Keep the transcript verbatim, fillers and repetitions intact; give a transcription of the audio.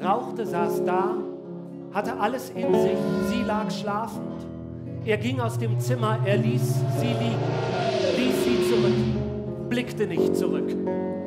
rauchte, saß da, hatte alles in sich, sie lag schlafend. Er ging aus dem Zimmer, er ließ sie liegen, ließ sie zurück, blickte nicht zurück.